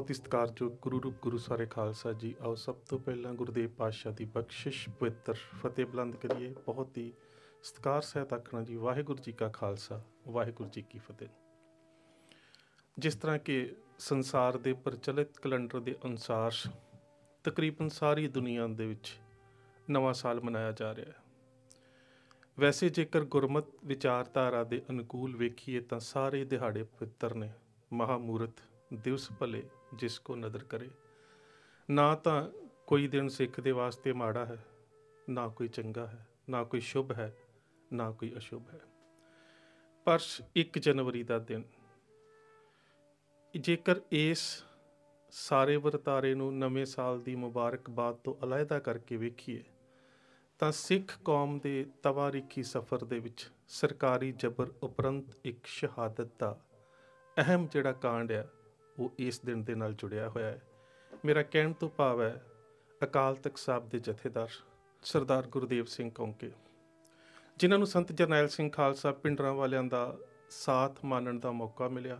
बहुत ही सत्कारयोग गुरु रूप गुरु सारे खालसा जी। आओ सब तो पहला गुरुदेव पातशाह की बख्शिश पवित्र फतेह बुलंद करिए। बहुत ही सत्कार सहित आखना जी वाहिगुरू जी का खालसा वाहिगुरू जी की फतेह। जिस तरह के संसार के प्रचलित कैलेंडर के अनुसार तकरीबन सारी दुनिया दे विच नवां साल मनाया जा रहा है। वैसे जेकर गुरमत विचारधारा के अनुकूल वेखीए तो सारे दिहाड़े पवित्र ने। महामूर्त दिवस भले जिसको नदर करे। ना तो कोई दिन सिख दे वास्ते माड़ा है, ना कोई चंगा है, ना कोई शुभ है, ना कोई अशुभ है। पर 1 जनवरी का दिन जेकर इस सारे वरतारे नूं नवें साल की मुबारकबाद तो अलहदा करके वेखीए तो सिख कौम के तवारीखी सफ़र दे विच सरकारी जबर उपरंत एक शहादत का अहम जिहड़ा कांड है वो इस दिन के नाल जुड़िया होया है। मेरा कहण तो भाव है अकाल तख्त साहब के जथेदार सरदार गुरदेव सिंह कौंके, जिन्हां नूं संत जरनैल सिंह खालसा पिंडरां वालियां दा साथ मानण दा मौका मिलिया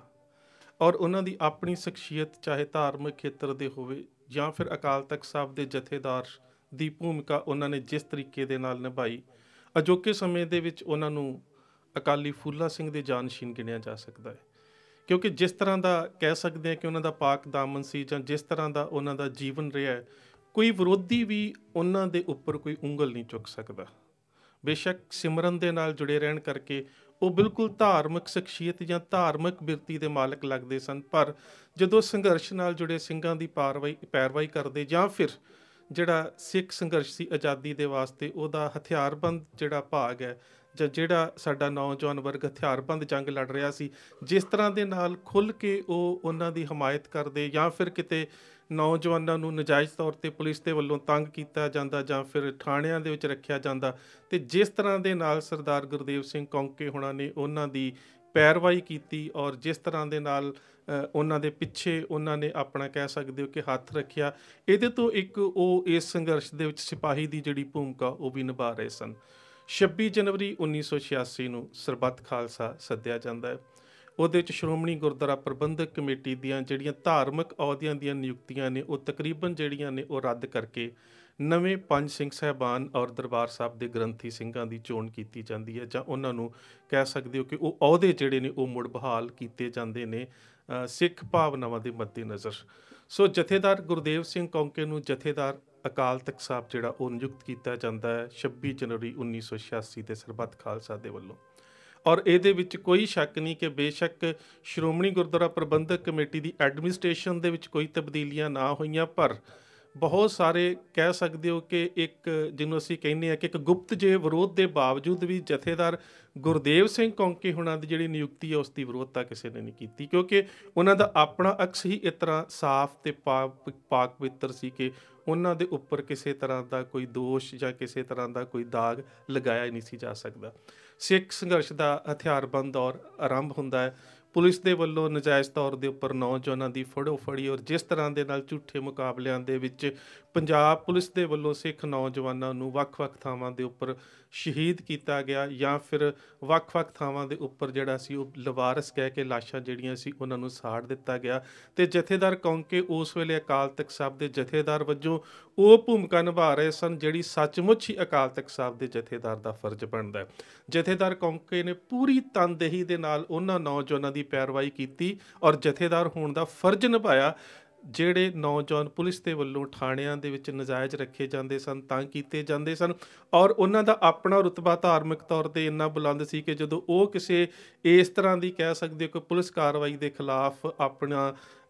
और उन्हां दी अपनी शख्सियत चाहे धार्मिक खेत्र दे होवे या फिर अकाल तख्त साहब के जथेदार दी भूमिका उन्हां ने जिस तरीके दे नाल निभाई, अजोके समय दे विच उन्हां नूं अकाली फूला सिंह दे जानशीन गिणिया जा सकता है। क्योंकि जिस तरह का कह सकते हैं कि उन्हों का पाक दामन सी जां जिस तरह का उन्हों का जीवन रहा है, कोई विरोधी भी उन्हों के उपर कोई उंगल नहीं चुक सकता। बेशक सिमरन के नाल जुड़े रहन करके वो बिल्कुल धार्मिक शख्सियत या धार्मिक बिरती के मालक लगते सन, पर जदों संघर्ष नाल जुड़े सिंघां की पैरवाई करते या फिर जिहड़ा सिख संघर्ष की आज़ादी के वास्ते उहदा हथियारबंद जिहड़ा भाग है ਜਾਂ ਜਿਹੜਾ ਸਾਡਾ नौजवान वर्ग हथियारबंद जंग लड़ रहा सी, जिस तरह के नाल खुल के ਉਹ ਉਹਨਾਂ ਦੀ ਹਮਾਇਤ ਕਰਦੇ ਜਾਂ ਫਿਰ ਕਿਤੇ ਨੌਜਵਾਨਾਂ ਨੂੰ ਨਜਾਇਜ਼ ਤੌਰ ਤੇ ਪੁਲਿਸ ਦੇ ਵੱਲੋਂ ਤੰਗ ਕੀਤਾ ਜਾਂਦਾ ਜਾਂ ਫਿਰ ਥਾਣਿਆਂ ਦੇ ਵਿੱਚ ਰੱਖਿਆ ਜਾਂਦਾ, ਤੇ ਜਿਸ ਤਰ੍ਹਾਂ ਦੇ ਨਾਲ ਸਰਦਾਰ ਗੁਰਦੇਵ ਸਿੰਘ ਕੌਂਕੇ ਹੋਣਾ ਨੇ ਉਹਨਾਂ ਦੀ ਪੈਰਵਾਈ ਕੀਤੀ ਔਰ ਜਿਸ ਤਰ੍ਹਾਂ ਦੇ ਨਾਲ ਉਹਨਾਂ ਦੇ ਪਿੱਛੇ ਉਹਨਾਂ ਨੇ ਆਪਣਾ ਕਹਿ ਸਕਦੇ ਹੋ ਕਿ ਹੱਥ ਰੱਖਿਆ, ਇਹਦੇ ਤੋਂ ਇੱਕ ਉਹ ਇਸ ਸੰਘਰਸ਼ ਦੇ ਵਿੱਚ ਸਿਪਾਹੀ ਦੀ ਜਿਹੜੀ ਭੂਮਿਕਾ ਉਹ ਵੀ ਨਿਭਾ ਰਹੇ ਸਨ। 26 जनवरी 1986 ਨੂੰ ਸਰਬੱਤ ਖਾਲਸਾ ਸੱਦਿਆ ਜਾਂਦਾ ਹੈ। ਉਹਦੇ ਵਿੱਚ ਸ਼੍ਰੋਮਣੀ ਗੁਰਦੁਆਰਾ ਪ੍ਰਬੰਧਕ ਕਮੇਟੀ ਦੀਆਂ ਜਿਹੜੀਆਂ ਧਾਰਮਿਕ ਅਹੁਦਿਆਂ ਦੀਆਂ ਨਿਯੁਕਤੀਆਂ ਨੇ ਉਹ ਤਕਰੀਬਨ ਜਿਹੜੀਆਂ ਨੇ ਉਹ ਰੱਦ ਕਰਕੇ ਨਵੇਂ 5 ਸਿੰਘ ਸਾਹਿਬਾਨ ਔਰ ਦਰਬਾਰ ਸਾਹਿਬ ਦੇ ਗ੍ਰੰਥੀ ਸਿੰਘਾਂ ਦੀ ਚੋਣ ਕੀਤੀ ਜਾਂਦੀ ਹੈ, ਜਾਂ ਉਹਨਾਂ ਨੂੰ ਕਹਿ ਸਕਦੇ ਹੋ ਕਿ ਉਹ ਅਹੁਦੇ ਜਿਹੜੇ ਨੇ ਉਹ ਮੁੜ ਬਹਾਲ ਕੀਤੇ ਜਾਂਦੇ ਨੇ ਸਿੱਖ ਭਾਵਨਾਵਾਂ ਦੇ ਮੱਦੇਨਜ਼ਰ। ਸੋ ਜਥੇਦਾਰ ਗੁਰਦੇਵ ਸਿੰਘ ਕੌਂਕੇ ਨੂੰ ਜਥੇਦਾਰ ਅਕਾਲ ਤਖਤ ਸਾਹਿਬ ਜਿਹੜਾ ਉਹ ਨਿਯੁਕਤ ਕੀਤਾ ਜਾਂਦਾ ਹੈ 26 ਜਨਵਰੀ 1986 ਦੇ ਸਰਬੱਤ ਖਾਲਸਾ ਦੇ ਵੱਲੋਂ। ਔਰ ਇਹਦੇ ਵਿੱਚ ਕੋਈ ਸ਼ੱਕ ਨਹੀਂ ਕਿ ਬੇਸ਼ੱਕ ਸ਼੍ਰੋਮਣੀ ਗੁਰਦੁਆਰਾ ਪ੍ਰਬੰਧਕ ਕਮੇਟੀ ਦੀ ਐਡਮਿਨਿਸਟ੍ਰੇਸ਼ਨ ਦੇ ਵਿੱਚ ਕੋਈ ਤਬਦੀਲੀਆਂ ਨਾ ਹੋਈਆਂ, ਪਰ ਬਹੁਤ ਸਾਰੇ ਕਹਿ ਸਕਦੇ ਹੋ ਕਿ ਇੱਕ ਜਿਹਨੂੰ ਅਸੀਂ ਕਹਿੰਦੇ ਹਾਂ ਕਿ ਇੱਕ ਗੁਪਤ ਜਿਹੇ ਵਿਰੋਧ ਦੇ ਬਾਵਜੂਦ ਵੀ ਜਥੇਦਾਰ ਗੁਰਦੇਵ ਸਿੰਘ ਕੌਂਕੇ ਹੁਣਾਂ ਦੀ ਜਿਹੜੀ ਨਿਯੁਕਤੀ ਹੈ ਉਸ ਦੀ ਵਿਰੋਧਤਾ ਕਿਸੇ ਨੇ ਨਹੀਂ ਕੀਤੀ, ਕਿਉਂਕਿ ਉਹਨਾਂ ਦਾ ਆਪਣਾ ਅਕਸ ਹੀ ਇਸ ਤਰ੍ਹਾਂ ਸਾਫ਼ ਤੇ ਪਾਕ ਪਵਿੱਤਰ ਸੀ ਕਿ ਉਹਨਾਂ ਦੇ ਉੱਪਰ ਕਿਸੇ ਤਰ੍ਹਾਂ ਦਾ ਕੋਈ ਦੋਸ਼ ਜਾਂ ਕਿਸੇ ਤਰ੍ਹਾਂ ਦਾ ਕੋਈ ਦਾਗ ਲਗਾਇਆ ਨਹੀਂ ਸੀ ਜਾ ਸਕਦਾ। ਸਿੱਖ ਸੰਘਰਸ਼ ਦਾ ਹਥਿਆਰਬੰਦ ਦੌਰ ਆਰੰਭ ਹੁੰਦਾ ਹੈ। ਪੁਲਿਸ ਦੇ ਵੱਲੋਂ ਨਜਾਇਜ਼ ਤੌਰ ਦੇ ਉੱਪਰ ਨੌਜਵਾਨਾਂ ਦੀ ਫੜੋ ਫੜੀ ਔਰ ਜਿਸ ਤਰ੍ਹਾਂ ਦੇ ਨਾਲ ਝੂਠੇ ਮੁਕਾਬਲਿਆਂ ਦੇ ਵਿੱਚ ਪੰਜਾਬ ਪੁਲਿਸ ਦੇ ਵੱਲੋਂ ਸਿੱਖ ਨੌਜਵਾਨਾਂ ਨੂੰ ਵੱਖ-ਵੱਖ ਥਾਵਾਂ ਦੇ ਉੱਪਰ ਸ਼ਹੀਦ ਕੀਤਾ ਗਿਆ ਜਾਂ ਫਿਰ ਵੱਖ-ਵੱਖ ਥਾਵਾਂ ਦੇ ਉੱਪਰ ਜਿਹੜਾ ਸੀ ਉਹ ਲਵਾਰਸ ਕਹਿ ਕੇ ਲਾਸ਼ਾਂ ਜਿਹੜੀਆਂ ਸੀ ਉਹਨਾਂ ਨੂੰ ਸਾੜ ਦਿੱਤਾ ਗਿਆ। ਤੇ ਜਥੇਦਾਰ ਕੌਂਕੇ ਉਸ ਵੇਲੇ ਅਕਾਲ ਤਖਤ ਸਾਹਿਬ ਦੇ ਜਥੇਦਾਰ ਵਜੋਂ ਉਹ ਭੂਮਿਕਾ ਨਿਭਾ ਰਹੇ ਸਨ ਜਿਹੜੀ ਸੱਚਮੁੱਚ ਹੀ ਅਕਾਲ ਤਖਤ ਸਾਹਿਬ ਦੇ ਜਥੇਦਾਰ ਦਾ ਫਰਜ਼ ਬਣਦਾ ਹੈ। ਜਥੇਦਾਰ ਕੌਂਕੇ ਨੇ ਪੂਰੀ ਤਨਦੇਹੀ ਦੇ ਨਾਲ ਉਹਨਾਂ ਨੌਜਵਾਨਾਂ ਦੀ ਪੈਰਵਾਈ ਕੀਤੀ ਔਰ ਜਥੇਦਾਰ ਹੋਣ ਦਾ ਫਰਜ਼ ਨਿਭਾਇਆ ਜਿਹੜੇ ਨੌਜਵਾਨ ਪੁਲਿਸ ਦੇ ਵੱਲੋਂ ਥਾਣਿਆਂ ਦੇ ਵਿੱਚ ਨਜਾਇਜ਼ ਰੱਖੇ ਜਾਂਦੇ ਸਨ, ਤੰਗ ਕੀਤੇ ਜਾਂਦੇ ਸਨ ਔਰ ਉਹਨਾਂ ਦਾ ਆਪਣਾ ਰੁਤਬਾ ਧਾਰਮਿਕ ਤੌਰ 'ਤੇ ਇੰਨਾ ਬੁਲੰਦ ਸੀ ਕਿ ਜਦੋਂ ਉਹ ਕਿਸੇ ਇਸ ਤਰ੍ਹਾਂ ਦੀ ਕਹਿ ਸਕਦੇ ਹੋ ਕਿ ਪੁਲਿਸ ਕਾਰਵਾਈ ਦੇ ਖਿਲਾਫ ਆਪਣਾ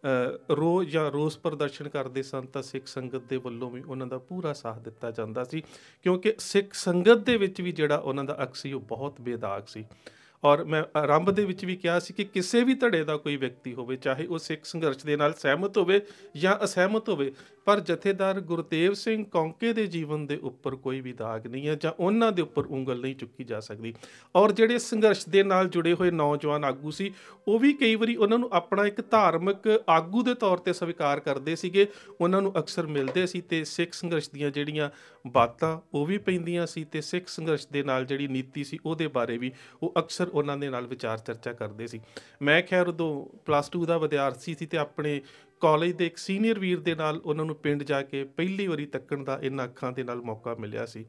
ਰੋਸ ਪ੍ਰਦਰਸ਼ਨ ਕਰਦੇ ਸਨ ਤਾਂ ਸਿੱਖ ਸੰਗਤ ਦੇ ਵੱਲੋਂ ਵੀ ਉਹਨਾਂ ਦਾ ਪੂਰਾ ਸਾਥ ਦਿੱਤਾ ਜਾਂਦਾ ਸੀ, ਕਿਉਂਕਿ ਸਿੱਖ ਸੰਗਤ ਦੇ ਵਿੱਚ ਵੀ ਜਿਹੜਾ ਉਹਨਾਂ ਦਾ ਅਕਸ ਸੀ ਉਹ ਬਹੁਤ ਬੇਦਾਗ ਸੀ। ਔਰ ਮੈਂ ਆਰੰਭ ਦੇ ਵਿੱਚ ਵੀ ਕਿਹਾ ਸੀ ਕਿ ਕਿਸੇ ਵੀ ਧੜੇ ਦਾ ਕੋਈ ਵਿਅਕਤੀ ਹੋਵੇ, ਚਾਹੇ ਉਹ ਸਿੱਖ ਸੰਘਰਸ਼ ਦੇ ਨਾਲ ਸਹਿਮਤ ਹੋਵੇ ਜਾਂ ਅਸਹਿਮਤ ਹੋਵੇ, ਪਰ ਜਥੇਦਾਰ ਗੁਰਦੇਵ ਸਿੰਘ ਕੌਂਕੇ ਦੇ ਜੀਵਨ ਦੇ ਉੱਪਰ ਕੋਈ ਵੀ ਦਾਗ ਨਹੀਂ ਹੈ ਜਾਂ ਉਹਨਾਂ ਦੇ ਉੱਪਰ ਉਂਗਲ ਨਹੀਂ ਚੁੱਕੀ ਜਾ ਸਕਦੀ। ਔਰ ਜਿਹੜੇ ਸੰਘਰਸ਼ ਦੇ ਨਾਲ ਜੁੜੇ ਹੋਏ ਨੌਜਵਾਨ ਆਗੂ ਸੀ ਉਹ ਵੀ ਕਈ ਵਾਰੀ ਉਹਨਾਂ ਨੂੰ ਆਪਣਾ ਇੱਕ ਧਾਰਮਿਕ ਆਗੂ ਦੇ ਤੌਰ 'ਤੇ ਸਵੀਕਾਰ ਕਰਦੇ ਸੀਗੇ, ਉਹਨਾਂ ਨੂੰ ਅਕਸਰ ਮਿਲਦੇ ਸੀ ਤੇ ਸਿੱਖ ਸੰਘਰਸ਼ ਦੀਆਂ ਜਿਹੜੀਆਂ ਬਾਤਾਂ ਉਹ ਵੀ ਪੈਂਦੀਆਂ ਸੀ ਤੇ ਸਿੱਖ ਸੰਘਰਸ਼ ਦੇ ਨਾਲ ਜਿਹੜੀ ਨੀਤੀ ਸੀ ਉਹਦੇ ਬਾਰੇ ਵੀ ਉਹ ਅਕਸਰ ਉਹਨਾਂ ਦੇ ਨਾਲ ਵਿਚਾਰ ਚਰਚਾ ਕਰਦੇ ਸੀ। ਮੈਂ ਖੈਰ ਉਦੋਂ +2 ਦਾ ਵਿਦਿਆਰਥੀ ਸੀ ਤੇ ਆਪਣੇ ਕਾਲਜ ਦੇ ਇੱਕ ਸੀਨੀਅਰ ਵੀਰ ਦੇ ਨਾਲ ਉਹਨਾਂ ਨੂੰ ਪਿੰਡ ਜਾ ਕੇ ਪਹਿਲੀ ਵਾਰੀ ਤੱਕਣ ਦਾ ਇਹਨਾਂ ਅੱਖਾਂ ਦੇ ਨਾਲ ਮੌਕਾ ਮਿਲਿਆ ਸੀ।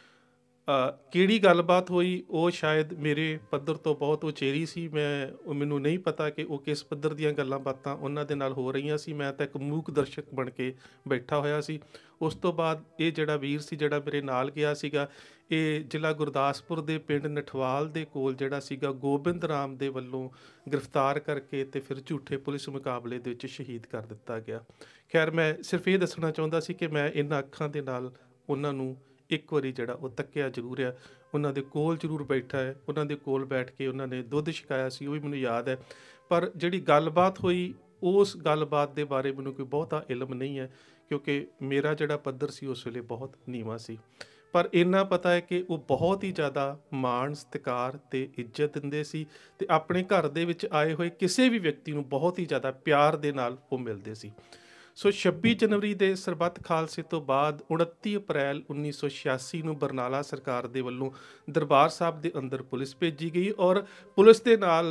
ਕਿਹੜੀ ਗੱਲਬਾਤ ਹੋਈ ਉਹ ਸ਼ਾਇਦ ਮੇਰੇ ਪੱਧਰ ਤੋਂ ਬਹੁਤ ਉਚੇਰੀ ਸੀ। ਮੈਨੂੰ ਨਹੀਂ ਪਤਾ ਕਿ ਉਹ ਕਿਸ ਪੱਧਰ ਦੀਆਂ ਗੱਲਾਂ ਬਾਤਾਂ ਉਹਨਾਂ ਦੇ ਨਾਲ ਹੋ ਰਹੀਆਂ ਸੀ। ਮੈਂ ਤਾਂ ਇੱਕ ਮੂਕ ਦਰਸ਼ਕ ਬਣ ਕੇ ਬੈਠਾ ਹੋਇਆ ਸੀ। ਉਸ ਤੋਂ ਬਾਅਦ ਇਹ ਜਿਹੜਾ ਵੀਰ ਸੀ ਜਿਹੜਾ ਮੇਰੇ ਨਾਲ ਗਿਆ ਸੀਗਾ, ਇਹ ਜ਼ਿਲ੍ਹਾ ਗੁਰਦਾਸਪੁਰ ਦੇ ਪਿੰਡ ਨਠਵਾਲ ਦੇ ਕੋਲ ਜਿਹੜਾ ਸੀਗਾ ਗੋਬਿੰਦ ਰਾਮ ਦੇ ਵੱਲੋਂ ਗ੍ਰਿਫਤਾਰ ਕਰਕੇ ਅਤੇ ਫਿਰ ਝੂਠੇ ਪੁਲਿਸ ਮੁਕਾਬਲੇ ਦੇ ਵਿੱਚ ਸ਼ਹੀਦ ਕਰ ਦਿੱਤਾ ਗਿਆ। ਖੈਰ, ਮੈਂ ਸਿਰਫ ਇਹ ਦੱਸਣਾ ਚਾਹੁੰਦਾ ਸੀ ਕਿ ਮੈਂ ਇਹਨਾਂ ਅੱਖਾਂ ਦੇ ਨਾਲ ਉਹਨਾਂ ਨੂੰ ਇੱਕ ਵਾਰੀ ਜਿਹੜਾ ਉਹ ਤੱਕਿਆ ਜ਼ਰੂਰ ਆ, ਉਹਨਾਂ ਦੇ ਕੋਲ ਜ਼ਰੂਰ ਬੈਠਾ ਹੈ, ਉਹਨਾਂ ਦੇ ਕੋਲ ਬੈਠ ਕੇ ਉਹਨਾਂ ਨੇ ਦੁੱਧ ਛਕਾਇਆ ਸੀ, ਉਹ ਵੀ ਮੈਨੂੰ ਯਾਦ ਹੈ। ਪਰ ਜਿਹੜੀ ਗੱਲਬਾਤ ਹੋਈ ਉਸ ਗੱਲਬਾਤ ਦੇ ਬਾਰੇ ਮੈਨੂੰ ਕੋਈ ਬਹੁਤਾ ਇਲਮ ਨਹੀਂ ਹੈ, ਕਿਉਂਕਿ ਮੇਰਾ ਜਿਹੜਾ ਪੱਧਰ ਸੀ ਉਸ ਵੇਲੇ ਬਹੁਤ ਨੀਵਾਂ ਸੀ। ਪਰ ਇੰਨਾ ਪਤਾ ਹੈ ਕਿ ਉਹ ਬਹੁਤ ਹੀ ਜ਼ਿਆਦਾ ਮਾਣ, ਸਤਿਕਾਰ ਅਤੇ ਇੱਜ਼ਤ ਦਿੰਦੇ ਸੀ ਅਤੇ ਆਪਣੇ ਘਰ ਦੇ ਵਿੱਚ ਆਏ ਹੋਏ ਕਿਸੇ ਵੀ ਵਿਅਕਤੀ ਨੂੰ ਬਹੁਤ ਹੀ ਜ਼ਿਆਦਾ ਪਿਆਰ ਦੇ ਨਾਲ ਉਹ ਮਿਲਦੇ ਸੀ। ਸੋ 26 ਜਨਵਰੀ ਦੇ ਸਰਬੱਤ ਖਾਲਸੇ ਤੋਂ ਬਾਅਦ 29 ਅਪ੍ਰੈਲ 1986 ਨੂੰ ਬਰਨਾਲਾ ਸਰਕਾਰ ਦੇ ਵੱਲੋਂ ਦਰਬਾਰ ਸਾਹਿਬ ਦੇ ਅੰਦਰ ਪੁਲਿਸ ਭੇਜੀ ਗਈ ਔਰ ਪੁਲਿਸ ਦੇ ਨਾਲ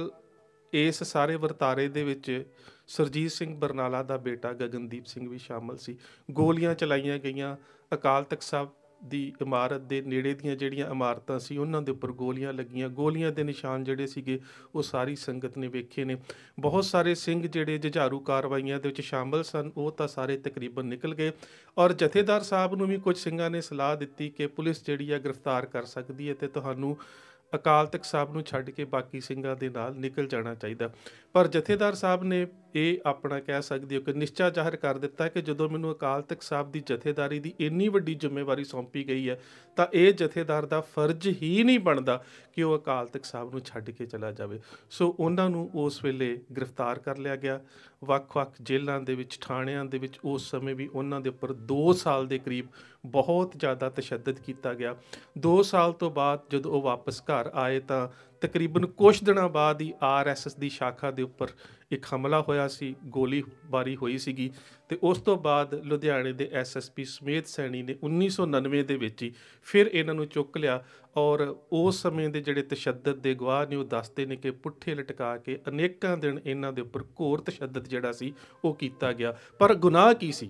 ਇਸ ਸਾਰੇ ਵਰਤਾਰੇ ਦੇ ਵਿੱਚ ਸੁਰਜੀਤ ਸਿੰਘ ਬਰਨਾਲਾ ਦਾ ਬੇਟਾ ਗਗਨਦੀਪ ਸਿੰਘ ਵੀ ਸ਼ਾਮਲ ਸੀ। ਗੋਲੀਆਂ ਚਲਾਈਆਂ ਗਈਆਂ। ਅਕਾਲ ਤਖਤ ਸਾਹਿਬ ਦੀ ਇਮਾਰਤ ਦੇ ਨੇੜੇ ਦੀਆਂ ਜਿਹੜੀਆਂ ਇਮਾਰਤਾਂ ਸੀ ਉਹਨਾਂ ਦੇ ਉੱਪਰ ਗੋਲੀਆਂ ਲੱਗੀਆਂ। ਗੋਲੀਆਂ ਦੇ ਨਿਸ਼ਾਨ ਜਿਹੜੇ ਸੀਗੇ ਉਹ ਸਾਰੀ ਸੰਗਤ ਨੇ ਵੇਖੇ ਨੇ। ਬਹੁਤ ਸਾਰੇ ਸਿੰਘ ਜਿਹੜੇ ਜੁਝਾਰੂ ਕਾਰਵਾਈਆਂ ਦੇ ਵਿੱਚ ਸ਼ਾਮਲ ਸਨ ਉਹ ਤਾਂ ਸਾਰੇ ਤਕਰੀਬਨ ਨਿਕਲ ਗਏ ਔਰ ਜਥੇਦਾਰ ਸਾਹਿਬ ਨੂੰ ਵੀ ਕੁਝ ਸਿੰਘਾਂ ਨੇ ਸਲਾਹ ਦਿੱਤੀ ਕਿ ਪੁਲਿਸ ਜਿਹੜੀ ਆ ਗ੍ਰਿਫਤਾਰ ਕਰ ਸਕਦੀ ਹੈ ਅਤੇ ਤੁਹਾਨੂੰ ਅਕਾਲ ਤਖਤ ਸਾਹਿਬ ਨੂੰ ਛੱਡ ਕੇ ਬਾਕੀ ਸਿੰਘਾਂ ਦੇ ਨਾਲ ਨਿਕਲ ਜਾਣਾ ਚਾਹੀਦਾ। ਪਰ ਜਥੇਦਾਰ ਸਾਹਿਬ ਨੇ ਇਹ ਆਪਣਾ ਕਹਿ ਸਕਦੇ ਹੋ ਕਿ ਨਿਸ਼ਚਾ ਜ਼ਾਹਰ ਕਰ ਦਿੱਤਾ ਕਿ ਜਦੋਂ ਮੈਨੂੰ ਅਕਾਲ ਤਖਤ ਸਾਹਿਬ ਦੀ ਜਥੇਦਾਰੀ ਦੀ ਇੰਨੀ ਵੱਡੀ ਜ਼ਿੰਮੇਵਾਰੀ ਸੌਂਪੀ ਗਈ ਹੈ ਤਾਂ ਇਹ ਜਥੇਦਾਰ ਦਾ ਫਰਜ਼ ਹੀ ਨਹੀਂ ਬਣਦਾ ਕਿ ਉਹ ਅਕਾਲ ਤਖਤ ਸਾਹਿਬ ਨੂੰ ਛੱਡ ਕੇ ਚਲਾ ਜਾਵੇ। ਸੋ ਉਹਨਾਂ ਨੂੰ ਉਸ ਵੇਲੇ ਗ੍ਰਿਫਤਾਰ ਕਰ ਲਿਆ ਗਿਆ। ਵੱਖ-ਵੱਖ ਜੇਲ੍ਹਾਂ ਦੇ ਵਿੱਚ, ਥਾਣਿਆਂ ਦੇ ਵਿੱਚ ਉਸ ਸਮੇਂ ਵੀ ਉਹਨਾਂ ਦੇ ਉੱਪਰ 2 ਸਾਲ ਦੇ ਕਰੀਬ ਬਹੁਤ ਜ਼ਿਆਦਾ ਤਸ਼ੱਦਦ ਕੀਤਾ ਗਿਆ। 2 ਸਾਲ ਤੋਂ ਬਾਅਦ ਜਦੋਂ ਉਹ ਵਾਪਸ ਘਰ ਆਏ ਤਾਂ ਤਕਰੀਬਨ ਕੁਛ ਦਿਨਾਂ ਬਾਅਦ ਹੀ RSS ਦੀ ਸ਼ਾਖਾ ਦੇ ਉੱਪਰ ਇੱਕ ਹਮਲਾ ਹੋਇਆ ਸੀ, ਗੋਲੀਬਾਰੀ ਹੋਈ ਸੀਗੀ ਅਤੇ ਉਸ ਤੋਂ ਬਾਅਦ ਲੁਧਿਆਣੇ ਦੇ SSP ਸਮੇਤ ਸੈਣੀ ਨੇ 1999 ਦੇ ਵਿੱਚ ਹੀ ਫਿਰ ਇਹਨਾਂ ਨੂੰ ਚੁੱਕ ਲਿਆ ਔਰ ਉਸ ਸਮੇਂ ਦੇ ਜਿਹੜੇ ਤਸ਼ੱਦਦ ਦੇ ਗਵਾਹ ਨੇ ਉਹ ਦੱਸਦੇ ਨੇ ਕਿ ਪੁੱਠੇ ਲਟਕਾ ਕੇ ਅਨੇਕਾਂ ਦਿਨ ਇਹਨਾਂ ਦੇ ਉੱਪਰ ਘੋਰ ਤਸ਼ੱਦਦ ਜਿਹੜਾ ਸੀ ਉਹ ਕੀਤਾ ਗਿਆ। ਪਰ ਗੁਨਾਹ ਕੀ ਸੀ?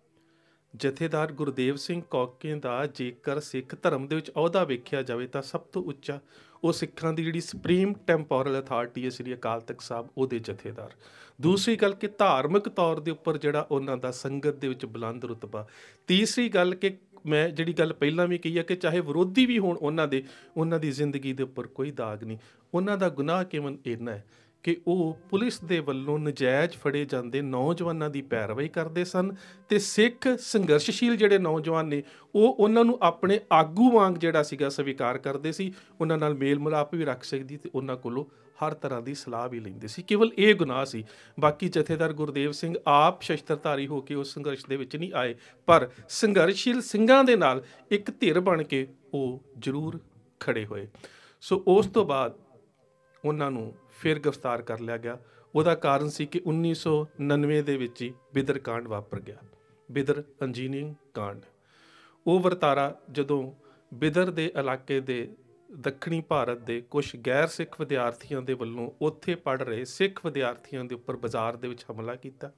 ਜਥੇਦਾਰ ਗੁਰਦੇਵ ਸਿੰਘ ਕੌਕੇ ਦਾ ਜੇਕਰ ਸਿੱਖ ਧਰਮ ਦੇ ਵਿੱਚ ਅਹੁਦਾ ਵੇਖਿਆ ਜਾਵੇ ਤਾਂ ਸਭ ਤੋਂ ਉੱਚਾ ਉਹ ਸਿੱਖਾਂ ਦੀ ਜਿਹੜੀ ਸੁਪਰੀਮ ਟੈਂਪੋਰਲ ਅਥਾਰਟੀ ਹੈ ਸ੍ਰੀ ਅਕਾਲ ਤਖਤ ਸਾਹਿਬ, ਉਹਦੇ ਜਥੇਦਾਰ। ਦੂਸਰੀ ਗੱਲ ਕਿ ਧਾਰਮਿਕ ਤੌਰ ਦੇ ਉੱਪਰ ਜਿਹੜਾ ਉਹਨਾਂ ਦਾ ਸੰਗਤ ਦੇ ਵਿੱਚ ਬੁਲੰਦ ਰੁਤਬਾ। ਤੀਸਰੀ ਗੱਲ ਕਿ ਮੈਂ ਜਿਹੜੀ ਗੱਲ ਪਹਿਲਾਂ ਵੀ ਕਹੀ ਹੈ ਕਿ ਚਾਹੇ ਵਿਰੋਧੀ ਵੀ ਹੋਣ ਉਹਨਾਂ ਦੀ ਜ਼ਿੰਦਗੀ ਦੇ ਉੱਪਰ ਕੋਈ ਦਾਗ ਨਹੀਂ। ਉਹਨਾਂ ਦਾ ਗੁਨਾਹ ਕੇਵਲ ਇੰਨਾ ਹੈ ਕਿ ਉਹ ਪੁਲਿਸ ਦੇ ਵੱਲੋਂ ਨਜਾਇਜ਼ ਫੜੇ ਜਾਂਦੇ ਨੌਜਵਾਨਾਂ ਦੀ ਪੈਰਵਾਈ ਕਰਦੇ ਸਨ ਅਤੇ ਸਿੱਖ ਸੰਘਰਸ਼ਸ਼ੀਲ ਜਿਹੜੇ ਨੌਜਵਾਨ ਨੇ ਉਹ ਉਹਨਾਂ ਨੂੰ ਆਪਣੇ ਆਗੂ ਵਾਂਗ ਜਿਹੜਾ ਸੀਗਾ ਸਵੀਕਾਰ ਕਰਦੇ ਸੀ, ਉਹਨਾਂ ਨਾਲ ਮੇਲ ਮਿਲਾਪ ਵੀ ਰੱਖ ਸਕਦੀ ਅਤੇ ਉਹਨਾਂ ਕੋਲੋਂ ਹਰ ਤਰ੍ਹਾਂ ਦੀ ਸਲਾਹ ਵੀ ਲੈਂਦੇ ਸੀ। ਕੇਵਲ ਇਹ ਗੁਨਾਹ ਸੀ। ਬਾਕੀ ਜਥੇਦਾਰ ਗੁਰਦੇਵ ਸਿੰਘ ਆਪ ਸ਼ਸਤਰਧਾਰੀ ਹੋ ਕੇ ਉਸ ਸੰਘਰਸ਼ ਦੇ ਵਿੱਚ ਨਹੀਂ ਆਏ, ਪਰ ਸੰਘਰਸ਼ਸ਼ੀਲ ਸਿੰਘਾਂ ਦੇ ਨਾਲ ਇੱਕ ਧਿਰ ਬਣ ਕੇ ਉਹ ਜ਼ਰੂਰ ਖੜੇ ਹੋਏ। ਸੋ ਉਸ ਤੋਂ ਬਾਅਦ ਉਹਨਾਂ ਨੂੰ ਫਿਰ ਗ੍ਰਿਫਤਾਰ ਕਰ ਲਿਆ ਗਿਆ। ਉਹਦਾ ਕਾਰਨ ਸੀ ਕਿ 1999 ਦੇ ਵਿੱਚ ਹੀ ਬਿਦਰ ਕਾਂਡ ਵਾਪਰ ਗਿਆ, ਬਿਦਰ ਇੰਜੀਨੀਅਰਿੰਗ ਕਾਂਡ। ਉਹ ਵਰਤਾਰਾ ਜਦੋਂ ਬਿਦਰ ਦੇ ਇਲਾਕੇ ਦੇ ਦੱਖਣੀ ਭਾਰਤ ਦੇ ਕੁਝ ਗੈਰ ਸਿੱਖ ਵਿਦਿਆਰਥੀਆਂ ਦੇ ਵੱਲੋਂ ਉੱਥੇ ਪੜ੍ਹ ਰਹੇ ਸਿੱਖ ਵਿਦਿਆਰਥੀਆਂ ਦੇ ਉੱਪਰ ਬਾਜ਼ਾਰ ਦੇ ਵਿੱਚ ਹਮਲਾ ਕੀਤਾ।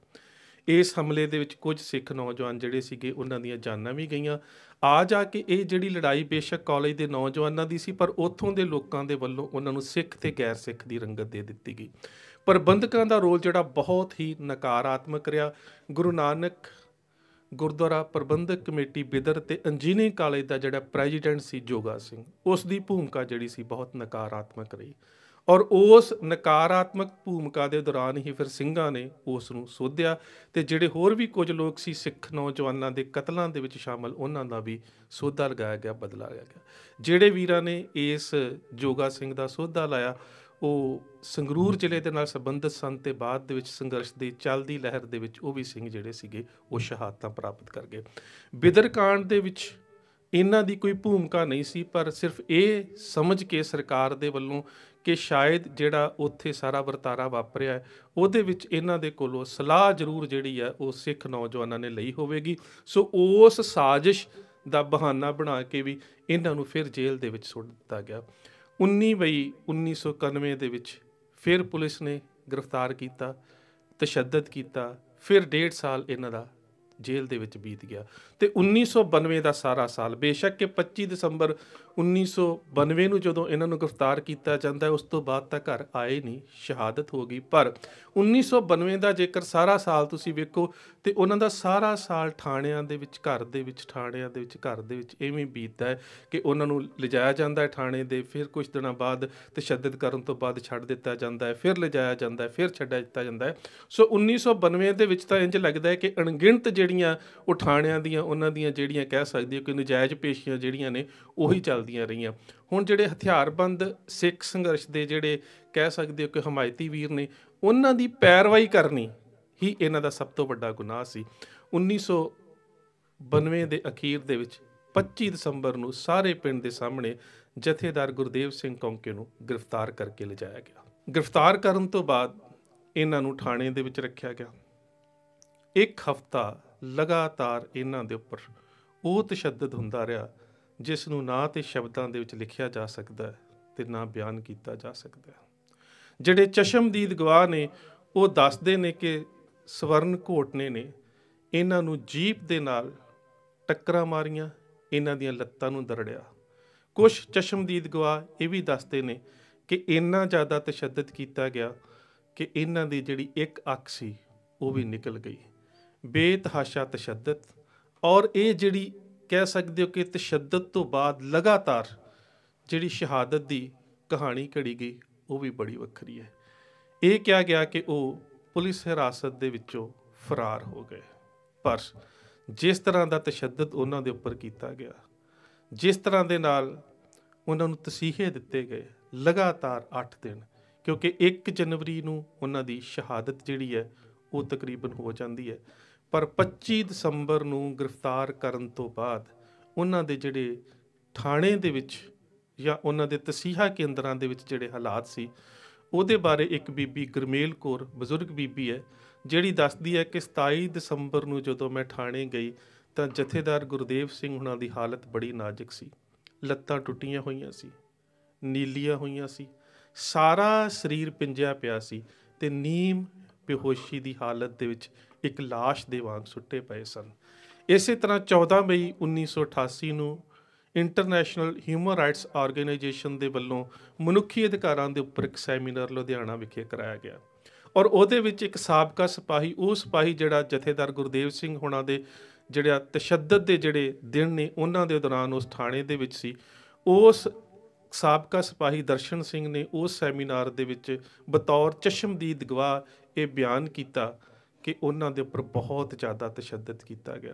ਇਸ ਹਮਲੇ ਦੇ ਵਿੱਚ ਕੁਝ ਸਿੱਖ ਨੌਜਵਾਨ ਜਿਹੜੇ ਸੀਗੇ ਉਹਨਾਂ ਦੀਆਂ ਜਾਨਾਂ ਵੀ ਗਈਆਂ। ਆ ਜਾ ਕੇ ਇਹ ਜਿਹੜੀ ਲੜਾਈ ਬੇਸ਼ੱਕ ਕਾਲਜ ਦੇ ਨੌਜਵਾਨਾਂ ਦੀ ਸੀ, ਪਰ ਉੱਥੋਂ ਦੇ ਲੋਕਾਂ ਦੇ ਵੱਲੋਂ ਉਹਨਾਂ ਨੂੰ ਸਿੱਖ ਤੇ ਗੈਰ ਸਿੱਖ ਦੀ ਰੰਗਤ ਦੇ ਦਿੱਤੀ ਗਈ। ਪ੍ਰਬੰਧਕਾਂ ਦਾ ਰੋਲ ਜਿਹੜਾ ਬਹੁਤ ਹੀ ਨਕਾਰਾਤਮਕ ਰਿਹਾ। ਗੁਰੂ ਨਾਨਕ ਗੁਰਦੁਆਰਾ ਪ੍ਰਬੰਧਕ ਕਮੇਟੀ ਬਿਦਰ ਅਤੇ ਇੰਜੀਨੀਅਰਿੰਗ ਕਾਲਜ ਦਾ ਜਿਹੜਾ ਪ੍ਰੈਜ਼ੀਡੈਂਟ ਸੀ ਜੋਗਾ ਸਿੰਘ, ਉਸ ਦੀ ਭੂਮਿਕਾ ਜਿਹੜੀ ਸੀ ਬਹੁਤ ਨਕਾਰਾਤਮਕ ਰਹੀ ਔਰ ਉਸ ਨਕਾਰਾਤਮਕ ਭੂਮਿਕਾ ਦੇ ਦੌਰਾਨ ਹੀ ਫਿਰ ਸਿੰਘਾਂ ਨੇ ਉਸ ਨੂੰ ਸੋਧਿਆ ਅਤੇ ਜਿਹੜੇ ਹੋਰ ਵੀ ਕੁਝ ਲੋਕ ਸੀ ਸਿੱਖ ਨੌਜਵਾਨਾਂ ਦੇ ਕਤਲਾਂ ਦੇ ਵਿੱਚ ਸ਼ਾਮਲ, ਉਹਨਾਂ ਦਾ ਵੀ ਸੋਧਾ ਲਗਾਇਆ ਗਿਆ, ਬਦਲਾ ਲਿਆ ਗਿਆ। ਜਿਹੜੇ ਵੀਰਾਂ ਨੇ ਇਸ ਜੋਗਾ ਸਿੰਘ ਦਾ ਸੋਧਾ ਲਾਇਆ ਉਹ ਸੰਗਰੂਰ ਜ਼ਿਲ੍ਹੇ ਦੇ ਨਾਲ ਸੰਬੰਧਿਤ ਸਨ ਅਤੇ ਬਾਅਦ ਦੇ ਵਿੱਚ ਸੰਘਰਸ਼ ਦੀ ਚੱਲਦੀ ਲਹਿਰ ਦੇ ਵਿੱਚ ਉਹ ਵੀ ਸਿੰਘ ਜਿਹੜੇ ਸੀਗੇ ਉਹ ਸ਼ਹਾਦਤਾਂ ਪ੍ਰਾਪਤ ਕਰ ਗਏ। ਬਿਦਰ ਕਾਂਡ ਦੇ ਵਿੱਚ ਇਹਨਾਂ ਦੀ ਕੋਈ ਭੂਮਿਕਾ ਨਹੀਂ ਸੀ, ਪਰ ਸਿਰਫ ਇਹ ਸਮਝ ਕੇ ਸਰਕਾਰ ਦੇ ਵੱਲੋਂ ਕਿ ਸ਼ਾਇਦ ਜਿਹੜਾ ਉੱਥੇ ਸਾਰਾ ਵਰਤਾਰਾ ਵਾਪਰਿਆ ਹੈ ਉਹਦੇ ਵਿੱਚ ਇਹਨਾਂ ਦੇ ਕੋਲੋਂ ਸਲਾਹ ਜ਼ਰੂਰ ਜਿਹੜੀ ਹੈ ਉਹ ਸਿੱਖ ਨੌਜਵਾਨਾਂ ਨੇ ਲਈ ਹੋਵੇਗੀ। ਸੋ ਉਸ ਸਾਜ਼ਿਸ਼ ਦਾ ਬਹਾਨਾ ਬਣਾ ਕੇ ਵੀ ਇਹਨਾਂ ਨੂੰ ਫਿਰ ਜੇਲ੍ਹ ਦੇ ਵਿੱਚ ਸੁੱਟ ਦਿੱਤਾ ਗਿਆ। 19 ਮਈ 1991 ਦੇ ਵਿੱਚ ਫਿਰ ਪੁਲਿਸ ਨੇ ਗ੍ਰਿਫਤਾਰ ਕੀਤਾ, ਤਸ਼ੱਦਦ ਕੀਤਾ, ਫਿਰ 1.5 ਸਾਲ ਇਹਨਾਂ ਦਾ ਜੇਲ੍ਹ ਦੇ ਵਿੱਚ ਬੀਤ ਗਿਆ। ਤੇ 1992 ਦਾ ਸਾਰਾ ਸਾਲ, ਬੇਸ਼ੱਕ ਕਿ 25 ਦਸੰਬਰ 1992 ਨੂੰ ਜਦੋਂ ਇਹਨਾਂ ਨੂੰ ਗ੍ਰਿਫਤਾਰ ਕੀਤਾ ਜਾਂਦਾ, ਉਸ ਤੋਂ ਬਾਅਦ ਤਾਂ ਘਰ ਆਏ ਨਹੀਂ, ਸ਼ਹਾਦਤ ਹੋ ਗਈ। ਪਰ 1992 ਦਾ ਜੇਕਰ ਸਾਰਾ ਸਾਲ ਤੁਸੀਂ ਵੇਖੋ ਤੇ ਉਹਨਾਂ ਦਾ ਸਾਰਾ ਸਾਲ ਥਾਣਿਆਂ ਦੇ ਵਿੱਚ, ਘਰ ਦੇ ਵਿੱਚ, ਥਾਣਿਆਂ ਦੇ ਵਿੱਚ, ਘਰ ਦੇ ਵਿੱਚ ਇਵੇਂ ਬੀਤਦਾ ਹੈ ਕਿ ਉਹਨਾਂ ਨੂੰ ਲਿਜਾਇਆ ਜਾਂਦਾ ਹੈ ਥਾਣੇ ਦੇ, ਫਿਰ ਕੁਝ ਦਿਨਾਂ ਬਾਅਦ ਤਸ਼ੱਦਦ ਕਰਨ ਤੋਂ ਬਾਅਦ ਛੱਡ ਦਿੱਤਾ ਜਾਂਦਾ ਹੈ, ਫਿਰ ਲਿਜਾਇਆ ਜਾਂਦਾ ਹੈ, ਫਿਰ ਛੱਡ ਦਿੱਤਾ ਜਾਂਦਾ ਹੈ। ਸੋ 1992 ਦੇ ਵਿੱਚ ਤਾਂ ਇੰਝ ਲੱਗਦਾ ਹੈ ਕਿ ਅਣਗਿਣਤ ਜਿਹੜੀਆਂ ਉਹ ਥਾਣਿਆਂ ਦੀਆਂ, ਉਹਨਾਂ ਦੀਆਂ ਜਿਹੜੀਆਂ ਕਹਿ ਸਕਦੇ ਹੋ ਕਿ ਨਜਾਇਜ਼ ਪੇਸ਼ੀਆਂ ਜਿਹੜੀਆਂ ਨੇ ਉਹੀ ਚੱਲਦੀਆਂ ਰਹੀਆਂ। ਹੁਣ ਜਿਹੜੇ ਹਥਿਆਰਬੰਦ ਸਿੱਖ ਸੰਘਰਸ਼ ਦੇ ਜਿਹੜੇ ਕਹਿ ਸਕਦੇ ਹੋ ਕਿ ਹਮਾਇਤੀ ਵੀਰ ਨੇ, ਉਹਨਾਂ ਦੀ ਪੈਰਵਾਈ ਕਰਨੀ ਹੀ ਇਹਨਾਂ ਦਾ ਸਭ ਤੋਂ ਵੱਡਾ ਗੁਨਾਹ ਸੀ। 1992 ਦੇ ਅਖੀਰ ਦੇ ਵਿੱਚ 25 ਦਸੰਬਰ ਨੂੰ ਸਾਰੇ ਪਿੰਡ ਦੇ ਸਾਹਮਣੇ ਜਥੇਦਾਰ ਗੁਰਦੇਵ ਸਿੰਘ ਕੌਂਕੇ ਨੂੰ ਗ੍ਰਿਫਤਾਰ ਕਰਕੇ ਲਿਜਾਇਆ ਗਿਆ। ਗ੍ਰਿਫਤਾਰ ਕਰਨ ਤੋਂ ਬਾਅਦ ਇਹਨਾਂ ਨੂੰ ਥਾਣੇ ਦੇ ਵਿੱਚ ਰੱਖਿਆ ਗਿਆ। 1 ਹਫ਼ਤਾ ਲਗਾਤਾਰ ਇਹਨਾਂ ਦੇ ਉੱਪਰ ਉਹ ਤਸ਼ੱਦਦ ਹੁੰਦਾ ਰਿਹਾ ਜਿਸ ਨੂੰ ਨਾ ਤੇ ਸ਼ਬਦਾਂ ਦੇ ਵਿੱਚ ਲਿਖਿਆ ਜਾ ਸਕਦਾ ਤੇ ਨਾ ਬਿਆਨ ਕੀਤਾ ਜਾ ਸਕਦਾ। ਜਿਹੜੇ ਚਸ਼ਮਦੀਦ ਗਵਾਹ ਨੇ ਉਹ ਦੱਸਦੇ ਨੇ ਕਿ ਸਵਰਨ ਘੋਟਨੇ ਨੇ ਇਹਨਾਂ ਨੂੰ ਜੀਪ ਦੇ ਨਾਲ ਟੱਕਰਾਂ ਮਾਰੀਆਂ, ਇਹਨਾਂ ਦੀਆਂ ਲੱਤਾਂ ਨੂੰ ਦਰੜਿਆ। ਕੁਛ ਚਸ਼ਮਦੀਦ ਗਵਾਹ ਇਹ ਵੀ ਦੱਸਦੇ ਨੇ ਕਿ ਇੰਨਾ ਜ਼ਿਆਦਾ ਤਸ਼ੱਦਦ ਕੀਤਾ ਗਿਆ ਕਿ ਇਹਨਾਂ ਦੀ ਜਿਹੜੀ ਇੱਕ ਅੱਖ ਸੀ ਉਹ ਵੀ ਨਿਕਲ ਗਈ। ਬੇਤਹਾਸ਼ਾ ਤਸ਼ੱਦਦ, ਔਰ ਇਹ ਜਿਹੜੀ ਕਹਿ ਸਕਦੇ ਹੋ ਕਿ ਤਸ਼ੱਦਦ ਤੋਂ ਬਾਅਦ ਲਗਾਤਾਰ ਜਿਹੜੀ ਸ਼ਹਾਦਤ ਦੀ ਕਹਾਣੀ ਘੜੀ ਗਈ ਉਹ ਵੀ ਬੜੀ ਵੱਖਰੀ ਹੈ। ਇਹ ਕਿਹਾ ਗਿਆ ਕਿ ਉਹ ਪੁਲਿਸ ਹਿਰਾਸਤ ਦੇ ਵਿੱਚੋਂ ਫਰਾਰ ਹੋ ਗਏ, ਪਰ ਜਿਸ ਤਰ੍ਹਾਂ ਦਾ ਤਸ਼ੱਦਦ ਉਹਨਾਂ ਦੇ ਉੱਪਰ ਕੀਤਾ ਗਿਆ, ਜਿਸ ਤਰ੍ਹਾਂ ਦੇ ਨਾਲ ਉਹਨਾਂ ਨੂੰ ਤਸੀਹੇ ਦਿੱਤੇ ਗਏ ਲਗਾਤਾਰ 8 ਦਿਨ, ਕਿਉਂਕਿ 1 ਜਨਵਰੀ ਨੂੰ ਉਹਨਾਂ ਦੀ ਸ਼ਹਾਦਤ ਜਿਹੜੀ ਹੈ ਉਹ ਤਕਰੀਬਨ ਹੋ ਜਾਂਦੀ ਹੈ, ਪਰ 25 ਦਸੰਬਰ ਨੂੰ ਗ੍ਰਿਫਤਾਰ ਕਰਨ ਤੋਂ ਬਾਅਦ ਉਹਨਾਂ ਦੇ ਜਿਹੜੇ ਥਾਣੇ ਦੇ ਵਿੱਚ ਜਾਂ ਉਹਨਾਂ ਦੇ ਤਸੀਹਾ ਕੇਂਦਰਾਂ ਦੇ ਵਿੱਚ ਜਿਹੜੇ ਹਾਲਾਤ ਸੀ, ਉਹਦੇ ਬਾਰੇ ਇੱਕ ਬੀਬੀ ਗੁਰਮੇਲ ਕੌਰ ਬਜ਼ੁਰਗ ਬੀਬੀ ਹੈ ਜਿਹੜੀ ਦੱਸਦੀ ਹੈ ਕਿ 27 ਦਸੰਬਰ ਨੂੰ ਜਦੋਂ ਮੈਂ ਥਾਣੇ ਗਈ ਤਾਂ ਜਥੇਦਾਰ ਗੁਰਦੇਵ ਸਿੰਘ ਹੁਣਾਂ ਦੀ ਹਾਲਤ ਬੜੀ ਨਾਜ਼ੁਕ ਸੀ। ਲੱਤਾਂ ਟੁੱਟੀਆਂ ਹੋਈਆਂ ਸੀ, ਨੀਲੀਆਂ ਹੋਈਆਂ ਸੀ, ਸਾਰਾ ਸਰੀਰ ਪਿੰਜਿਆ ਪਿਆ ਸੀ ਤੇ ਨੀਮ ਬੇਹੋਸ਼ੀ ਦੀ ਹਾਲਤ ਦੇ ਵਿੱਚ ਇੱਕ ਲਾਸ਼ ਦੇ ਵਾਂਗ ਸੁੱਟੇ ਪਏ ਸਨ। ਇਸੇ ਤਰ੍ਹਾਂ 14 ਮਈ 1988 ਨੂੰ ਇੰਟਰਨੈਸ਼ਨਲ ਹਿਊਮਨ ਰਾਈਟਸ ਆਰਗੇਨਾਈਜੇਸ਼ਨ ਦੇ ਵੱਲੋਂ ਮਨੁੱਖੀ ਅਧਿਕਾਰਾਂ ਦੇ ਉੱਪਰ ਇੱਕ ਸੈਮੀਨਾਰ ਲੁਧਿਆਣਾ ਵਿਖੇ ਕਰਾਇਆ ਗਿਆ, ਔਰ ਉਹਦੇ ਵਿੱਚ ਇੱਕ ਸਾਬਕਾ ਸਿਪਾਹੀ, ਉਹ ਸਿਪਾਹੀ ਜਿਹੜਾ ਜਥੇਦਾਰ ਗੁਰਦੇਵ ਸਿੰਘ ਹੁਣਾਂ ਦੇ ਜਿਹੜਾ ਤਸ਼ੱਦਦ ਦੇ ਜਿਹੜੇ ਦਿਨ ਨੇ ਉਹਨਾਂ ਦੇ ਦੌਰਾਨ ਉਸ ਥਾਣੇ ਦੇ ਵਿੱਚ ਸੀ, ਉਸ ਸਾਬਕਾ ਸਿਪਾਹੀ ਦਰਸ਼ਨ ਸਿੰਘ ਨੇ ਉਸ ਸੈਮੀਨਾਰ ਦੇ ਵਿੱਚ ਬਤੌਰ ਚਸ਼ਮਦੀਦ ਗਵਾਹ ਇਹ ਬਿਆਨ ਕੀਤਾ ਕਿ ਉਹਨਾਂ ਦੇ ਉੱਪਰ ਬਹੁਤ ਜ਼ਿਆਦਾ ਤਸ਼ੱਦਦ ਕੀਤਾ ਗਿਆ।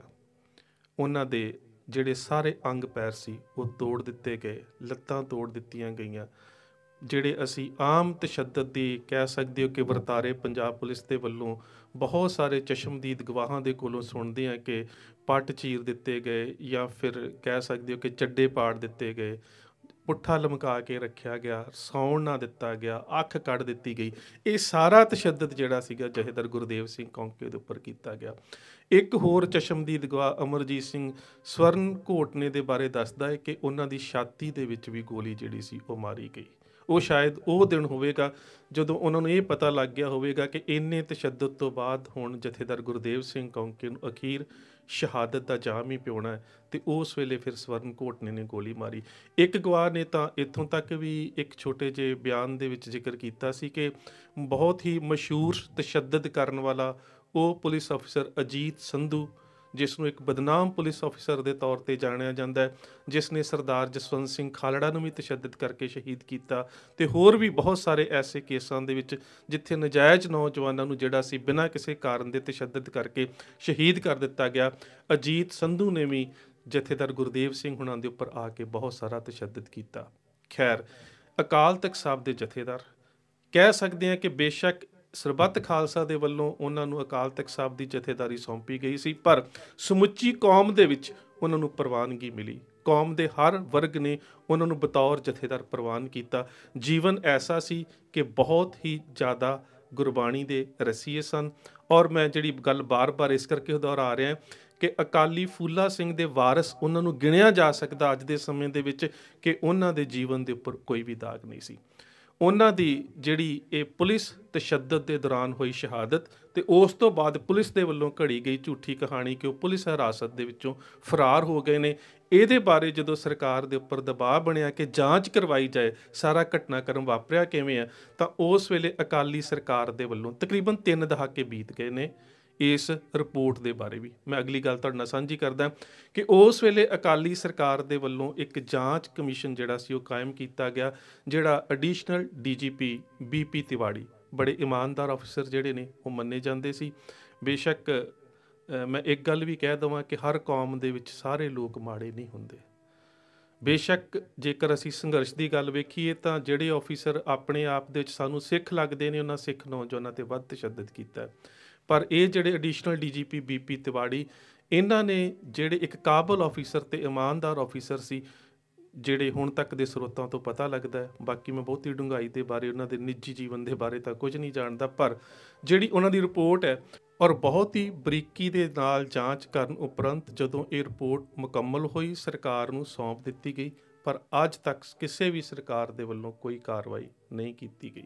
ਉਹਨਾਂ ਦੇ ਜਿਹੜੇ ਸਾਰੇ ਅੰਗ ਪੈਰ ਸੀ ਉਹ ਤੋੜ ਦਿੱਤੇ ਗਏ, ਲੱਤਾਂ ਤੋੜ ਦਿੱਤੀਆਂ ਗਈਆਂ। ਜਿਹੜੇ ਅਸੀਂ ਆਮ ਤਸ਼ੱਦਦ ਦੀ ਕਹਿ ਸਕਦੇ ਹੋ ਕਿ ਵਰਤਾਰੇ ਪੰਜਾਬ ਪੁਲਿਸ ਦੇ ਵੱਲੋਂ ਬਹੁਤ ਸਾਰੇ ਚਸ਼ਮਦੀਦ ਗਵਾਹਾਂ ਦੇ ਕੋਲੋਂ ਸੁਣਦੇ ਹਾਂ ਕਿ ਪੱਟ ਚੀਰ ਦਿੱਤੇ ਗਏ ਜਾਂ ਫਿਰ ਕਹਿ ਸਕਦੇ ਹੋ ਕਿ ਚੱਡੇ ਪਾੜ ਦਿੱਤੇ ਗਏ, ਪੁੱਠਾ ਲਮਕਾ ਕੇ ਰੱਖਿਆ ਗਿਆ, ਸੌਣ ਨਾ ਦਿੱਤਾ ਗਿਆ, ਅੱਖ ਕੱਢ ਦਿੱਤੀ ਗਈ। ਇਹ ਸਾਰਾ ਤਸ਼ੱਦਦ ਜਿਹੜਾ ਸੀਗਾ ਜਥੇਦਾਰ ਗੁਰਦੇਵ ਸਿੰਘ ਕੌਂਕੇ ਦੇ ਉੱਪਰ ਕੀਤਾ ਗਿਆ। ਇੱਕ ਹੋਰ ਚਸ਼ਮਦੀਦ ਗਵਾਹ ਅਮਰਜੀਤ ਸਿੰਘ ਸਵਰਨ ਘੋਟਨੇ ਦੇ ਬਾਰੇ ਦੱਸਦਾ ਹੈ ਕਿ ਉਹਨਾਂ ਦੀ ਛਾਤੀ ਦੇ ਵਿੱਚ ਵੀ ਗੋਲੀ ਜਿਹੜੀ ਸੀ ਉਹ ਮਾਰੀ ਗਈ। ਉਹ ਸ਼ਾਇਦ ਉਹ ਦਿਨ ਹੋਵੇਗਾ ਜਦੋਂ ਉਹਨਾਂ ਨੂੰ ਇਹ ਪਤਾ ਲੱਗ ਗਿਆ ਹੋਵੇਗਾ ਕਿ ਇੰਨੇ ਤਸ਼ੱਦਦ ਤੋਂ ਬਾਅਦ ਹੁਣ ਜਥੇਦਾਰ ਗੁਰਦੇਵ ਸਿੰਘ ਕੌਂਕੇ ਨੂੰ ਅਖੀਰ ਸ਼ਹਾਦਤ ਦਾ ਜਾਮ ਹੀ ਪਿਉਣਾ ਹੈ, ਤੇ ਉਸ ਵੇਲੇ ਫਿਰ ਸਵਰਨ ਘੋਟਨੇ ਨੇ ਗੋਲੀ ਮਾਰੀ। ਇੱਕ ਗਵਾਹ ਨੇ ਤਾਂ ਇੱਥੋਂ ਤੱਕ ਵੀ ਇੱਕ ਛੋਟੇ ਜਿਹੇ ਬਿਆਨ ਦੇ ਵਿੱਚ ਜ਼ਿਕਰ ਕੀਤਾ ਸੀ ਕਿ ਬਹੁਤ ਹੀ ਮਸ਼ਹੂਰ ਤਸ਼ੱਦਦ ਕਰਨ ਵਾਲਾ ਉਹ ਪੁਲਿਸ ਅਫਸਰ ਅਜੀਤ ਸੰਧੂ, ਜਿਸ ਨੂੰ ਇੱਕ ਬਦਨਾਮ ਪੁਲਿਸ ਅਫਸਰ ਦੇ ਤੌਰ 'ਤੇ ਜਾਣਿਆ ਜਾਂਦਾ ਹੈ, ਜਿਸ ਨੇ ਸਰਦਾਰ ਜਸਵੰਤ ਸਿੰਘ ਖਾਲੜਾ ਨੂੰ ਵੀ ਤਸ਼ੱਦਦ ਕਰਕੇ ਸ਼ਹੀਦ ਕੀਤਾ, ਤੇ ਹੋਰ ਵੀ ਬਹੁਤ ਸਾਰੇ ਐਸੇ ਕੇਸਾਂ ਦੇ ਵਿੱਚ ਜਿੱਥੇ ਨਜਾਇਜ਼ ਨੌਜਵਾਨਾਂ ਨੂੰ ਜਿਹੜਾ ਸੀ ਬਿਨਾਂ ਕਿਸੇ ਕਾਰਨ ਦੇ ਤਸ਼ੱਦਦ ਕਰਕੇ ਸ਼ਹੀਦ ਕਰ ਦਿੱਤਾ ਗਿਆ। ਅਜੀਤ ਸੰਧੂ ਨੇ ਵੀ ਜਥੇਦਾਰ ਗੁਰਦੇਵ ਸਿੰਘ ਹੁਣਾਂ ਦੇ ਉੱਪਰ ਆ ਕੇ ਬਹੁਤ ਸਾਰਾ ਤਸ਼ੱਦਦ ਕੀਤਾ। ਖੈਰ, ਅਕਾਲ ਤਖਤ ਸਾਹਿਬ ਦੇ ਜਥੇਦਾਰ ਕਹਿ ਸਕਦੇ ਹਾਂ ਕਿ ਬੇਸ਼ੱਕ ਸਰਬੱਤ ਖਾਲਸਾ ਦੇ ਵੱਲੋਂ ਉਹਨਾਂ ਨੂੰ ਅਕਾਲ ਤਖਤ ਸਾਹਿਬ ਦੀ ਜਥੇਦਾਰੀ ਸੌਂਪੀ ਗਈ ਸੀ, ਪਰ ਸਮੁੱਚੀ ਕੌਮ ਦੇ ਵਿੱਚ ਉਹਨਾਂ ਨੂੰ ਪ੍ਰਵਾਨਗੀ ਮਿਲੀ। ਕੌਮ ਦੇ ਹਰ ਵਰਗ ਨੇ ਉਹਨਾਂ ਨੂੰ ਬਤੌਰ ਜਥੇਦਾਰ ਪ੍ਰਵਾਨ ਕੀਤਾ। ਜੀਵਨ ਐਸਾ ਸੀ ਕਿ ਬਹੁਤ ਹੀ ਜ਼ਿਆਦਾ ਗੁਰਬਾਣੀ ਦੇ ਰਸੀਏ ਸਨ, ਔਰ ਮੈਂ ਜਿਹੜੀ ਗੱਲ ਬਾਰ-ਬਾਰ ਇਸ ਕਰਕੇ ਦੁਹਰਾ ਰਿਹਾ ਕਿ ਅਕਾਲੀ ਫੂਲਾ ਸਿੰਘ ਦੇ ਵਾਰਿਸ ਉਹਨਾਂ ਨੂੰ ਗਿਣਿਆ ਜਾ ਸਕਦਾ ਅੱਜ ਦੇ ਸਮੇਂ ਦੇ ਵਿੱਚ ਕਿ ਉਹਨਾਂ ਦੇ ਜੀਵਨ ਦੇ ਉੱਪਰ ਕੋਈ ਵੀ ਦਾਗ ਨਹੀਂ ਸੀ। ਉਹਨਾਂ ਦੀ ਜਿਹੜੀ ਇਹ ਪੁਲਿਸ ਤਸ਼ੱਦਦ ਦੇ ਦੌਰਾਨ ਹੋਈ ਸ਼ਹਾਦਤ ਤੇ ਉਸ ਤੋਂ ਬਾਅਦ ਪੁਲਿਸ ਦੇ ਵੱਲੋਂ ਘੜੀ ਗਈ ਝੂਠੀ ਕਹਾਣੀ ਕਿ ਉਹ ਪੁਲਿਸ ਹਿਰਾਸਤ ਦੇ ਵਿੱਚੋਂ ਫਰਾਰ ਹੋ ਗਏ ਨੇ, ਇਹਦੇ ਬਾਰੇ ਜਦੋਂ ਸਰਕਾਰ ਦੇ ਉੱਪਰ ਦਬਾਅ ਬਣਿਆ ਕਿ ਜਾਂਚ ਕਰਵਾਈ ਜਾਏ ਸਾਰਾ ਘਟਨਾਕ੍ਰਮ ਵਾਪਰਿਆ ਕਿਵੇਂ ਹੈ, ਤਾਂ ਉਸ ਵੇਲੇ ਅਕਾਲੀ ਸਰਕਾਰ ਦੇ ਵੱਲੋਂ ਤਕਰੀਬਨ 3 ਦਹਾਕੇ ਬੀਤ ਗਏ ਨੇ। ਇਸ ਰਿਪੋਰਟ ਦੇ ਬਾਰੇ ਵੀ ਮੈਂ ਅਗਲੀ ਗੱਲ ਤੁਹਾਡੇ ਨਾਲ ਸਾਂਝੀ ਕਰਦਾ ਕਿ ਉਸ ਵੇਲੇ ਅਕਾਲੀ ਸਰਕਾਰ ਦੇ ਵੱਲੋਂ ਇੱਕ ਜਾਂਚ ਕਮਿਸ਼ਨ ਜਿਹੜਾ ਸੀ ਉਹ ਕਾਇਮ ਕੀਤਾ ਗਿਆ, ਜਿਹੜਾ ਐਡੀਸ਼ਨਲ DGP BP ਤਿਵਾੜੀ ਬੜੇ ਇਮਾਨਦਾਰ ਅਫਸਰ ਜਿਹੜੇ ਨੇ ਉਹ ਮੰਨੇ ਜਾਂਦੇ ਸੀ। ਬੇਸ਼ੱਕ ਮੈਂ ਇੱਕ ਗੱਲ ਵੀ ਕਹਿ ਦੇਵਾਂ ਕਿ ਹਰ ਕੌਮ ਦੇ ਵਿੱਚ ਸਾਰੇ ਲੋਕ ਮਾੜੇ ਨਹੀਂ ਹੁੰਦੇ। ਬੇਸ਼ੱਕ ਜੇਕਰ ਅਸੀਂ ਸੰਘਰਸ਼ ਦੀ ਗੱਲ ਵੇਖੀਏ ਤਾਂ ਜਿਹੜੇ ਆਫਿਸਰ ਆਪਣੇ ਆਪ ਦੇ ਵਿੱਚ ਸਾਨੂੰ ਸਿੱਖ ਲੱਗਦੇ ਨੇ, ਉਹਨਾਂ ਸਿੱਖ ਨੌਜਵਾਨਾਂ 'ਤੇ ਵੱਧ ਤਸ਼ੱਦਦ ਕੀਤਾ, ਪਰ ਇਹ ਜਿਹੜੇ ਐਡੀਸ਼ਨਲ DGP BP ਤਿਵਾੜੀ, ਇਹਨਾਂ ਨੇ ਜਿਹੜੇ ਇੱਕ ਕਾਬਲ ਆਫਿਸਰ ਤੇ ਇਮਾਨਦਾਰ ਆਫਿਸਰ ਸੀ, ਜਿਹੜੇ ਹੁਣ ਤੱਕ ਦੇ ਸਰੋਤਾਂ ਤੋਂ ਪਤਾ ਲੱਗਦਾ ਹੈ, ਬਾਕੀ ਮੈਂ ਬਹੁਤੀ ਡੂੰਘਾਈ ਦੇ ਬਾਰੇ ਉਹਨਾਂ ਦੇ ਨਿੱਜੀ ਜੀਵਨ ਦੇ ਬਾਰੇ ਤਾਂ ਕੁਝ ਨਹੀਂ ਜਾਣਦਾ, ਪਰ ਜਿਹੜੀ ਉਹਨਾਂ ਦੀ ਰਿਪੋਰਟ ਹੈ ਔਰ ਬਹੁਤ ਹੀ ਬਰੀਕੀ ਦੇ ਨਾਲ ਜਾਂਚ ਕਰਨ ਉਪਰੰਤ ਜਦੋਂ ਇਹ ਰਿਪੋਰਟ ਮੁਕੰਮਲ ਹੋਈ ਸਰਕਾਰ ਨੂੰ ਸੌਂਪ ਦਿੱਤੀ ਗਈ, ਪਰ ਅੱਜ ਤੱਕ ਕਿਸੇ ਵੀ ਸਰਕਾਰ ਦੇ ਵੱਲੋਂ ਕੋਈ ਕਾਰਵਾਈ ਨਹੀਂ ਕੀਤੀ ਗਈ।